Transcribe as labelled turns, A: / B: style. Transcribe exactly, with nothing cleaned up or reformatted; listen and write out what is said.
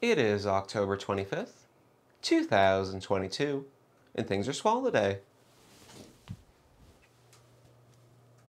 A: It is October twenty-fifth, two thousand twenty-two, and things are swell today.